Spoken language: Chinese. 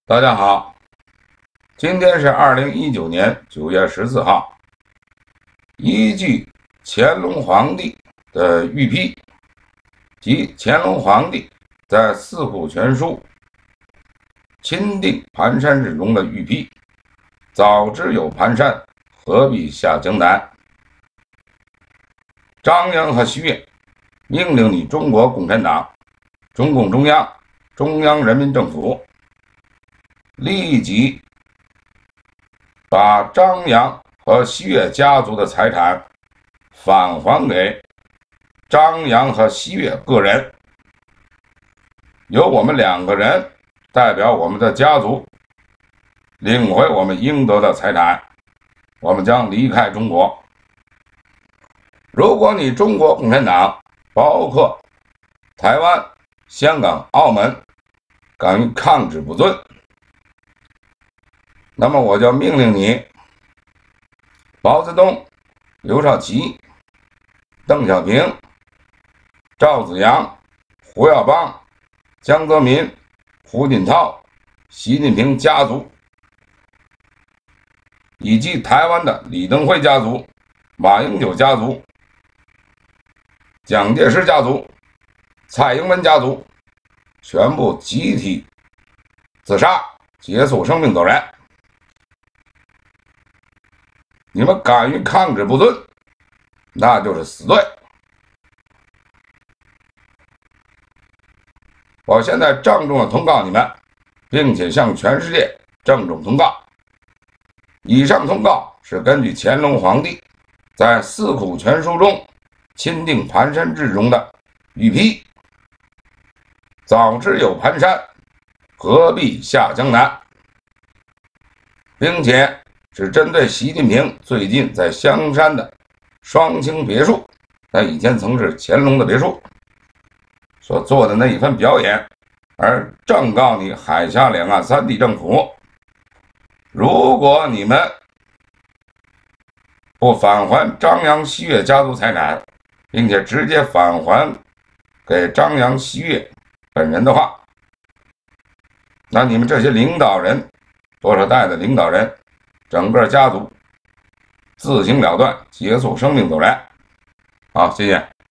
大家好，今天是2019年9月14号。依据乾隆皇帝的御批，即乾隆皇帝在《四库全书》钦定盘山之中的御批，早知有盘山，何必下江南？张扬和徐悦命令你中国共产党、中共中央、中央人民政府立即把张扬和徐悦家族的财产返还给张扬和徐悦个人，由我们2个人代表我们的家族领回我们应得的财产，我们将离开中国。如果你中国共产党包括台湾、香港、澳门敢于抗旨不遵，那么我就命令你毛泽东、刘少奇、邓小平、赵紫阳、胡耀邦、江泽民、胡锦涛、习近平家族，以及台湾的李登辉家族、马英九家族、蒋介石家族、蔡英文家族，全部集体自杀，结束生命走人。你们敢于抗旨不遵，那就是死罪。我现在郑重的通告你们，并且向全世界郑重通告，以上通告是根据乾隆皇帝在《四库全书》中钦定盘山制中的御批，早知有盘山，何必下江南，并且是针对习近平最近在香山的双清别墅，那以前曾是乾隆的别墅所做的那一番表演，而正告你海峡两岸3地政府，如果你们不返还张扬、徐悦家族财产，并且直接返还给张扬、徐悦本人的话，那你们这些领导人，多少代的领导人，整个家族自行了断，结束生命走人。好，谢谢。